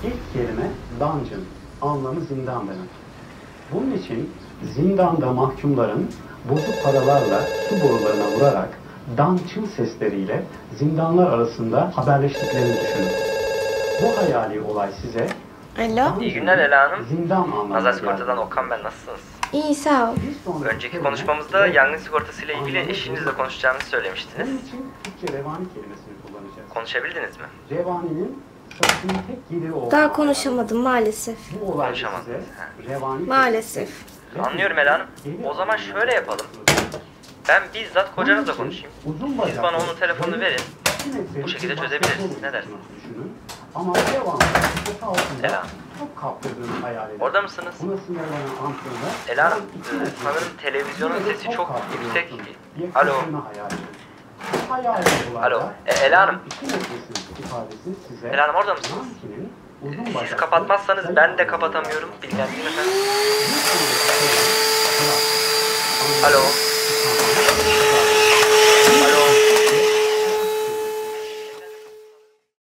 İlk kelime dungeon, anlamı zindan demek. Bunun için zindanda mahkumların bozuk paralarla su borularına vurarak dan-çın sesleriyle zindanlar arasında haberleştiklerini düşünün. Bu hayali olay size Alo. İyi günler Ela Hanım. zindan anlamına Nazar geldi. Sigorta'dan Okan ben, nasılsınız? İyi sağ ol. Bir sonraki Önceki kelime konuşmamızda yangın sigortası ile ilgili anlamı eşinizle zindan. konuşacağınızı söylemiştiniz. Bunun için Türkçe revani kelimesini kullanacağız. Konuşabildiniz mi? Revaninin satışının tek geliri olduğu Daha konuşamadım maalesef. bu olay Konuşamadınız, size revani Maalesef. Anlıyorum Ela Hanım. O zaman şöyle yapalım. Ben bizzat kocanızla konuşayım. Siz bana onun telefonunu verin. Bu şekilde çözebiliriz. Ne dersiniz? Ama devamlı Ela. çok kaptırdığını hayal edin. Orada mısınız? Buna sinirlenen antrenör, Ela Hanım, iki metre sanırım televizyonun ileride sesi çok çok kaptırdığını yüksek. yaklaşımını Alo. hayal edin. Bu hayal olayda Alo. Ela Hanım. 2 metresinin ifadesi size Ela Hanım, orada mısınız? Yankinin uzun Siz bacaklı, kapatmazsanız zayıf ben de olduğunu kapatamıyorum. anlatıyor. Bilgilendireyim efendim. Bir konudaki Alo.